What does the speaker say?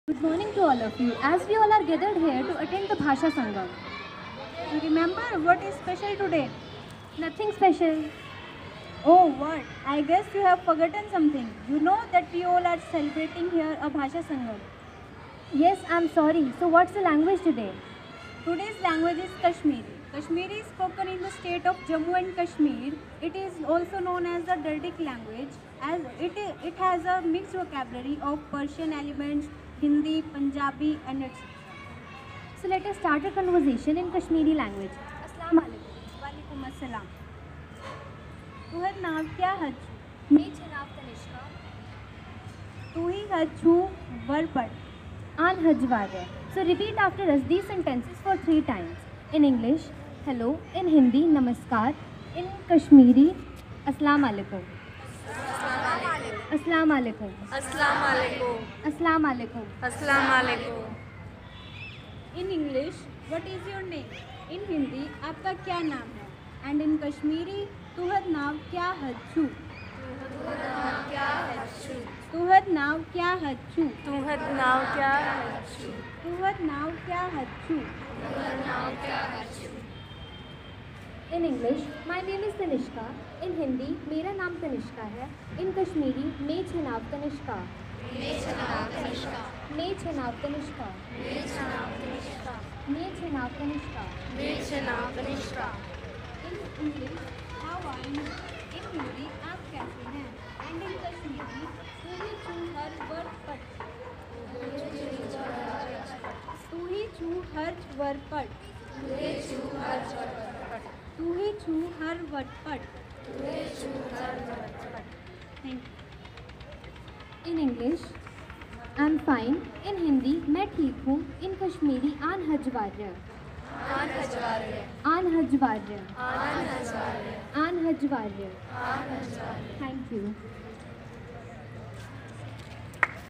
Good morning to all of you. As we all are gathered here to attend the Bhasha Sangam. You remember what is special today? Nothing special. Oh, what? I guess you have forgotten something. You know that we all are celebrating here a Bhasha Sangam. Yes, I'm sorry. So what's the language today? Today's language is Kashmiri. Kashmiri is spoken in the state of Jammu and Kashmir. It is also known as the Dardic language, as it has a mixed vocabulary of Persian elements, Hindi, Punjabi, and etc. So let us start a conversation in Kashmiri language. Assalamu alaikum. वालेकुम अस्सलाम. तुहर नाम क्या है? मैं जनाब तनिष्का. तू ही हच्छू वर पढ़. An Hajwarya. So repeat after us these sentences for 3 times. In English, hello. In Hindi, namaskar. In Kashmiri, assalamu alaikum. Assalamu alaikum. अस्सलाम वालेकुम. Assalamu alaikum. अस्सलाम वालेकुम. In English, what is your name? In Hindi, आपका क्या नाम है? And in Kashmiri, तुहर नाम क्या हच्छू? तुहर नाम क्या हच्छू? तुहर नाव क्या है? तुहर नाम क्या हच्छू? In English, my name is Tanishka. In Hindi, मेरा नाम तनिष्का है. In Kashmiri, मैं जनाब तनिष्का. मैं जनाब तनिष्का. मैं जनाब Tanishka. In English, how are you? In Hindi, आप कैसे हैं? And in Kashmiri, तू ही छू हर वर पट. तू ही छू हर वर पट. तू ही छू हर वर पट. Thank you. In English, I'm fine. In Hindi, मैं ठीक हूँ. In Kashmiri, An Hajwarya. आन हजवारे. An Hajwarya. आन हजवारे. An Hajwarya. आन हजवारे. Thank you.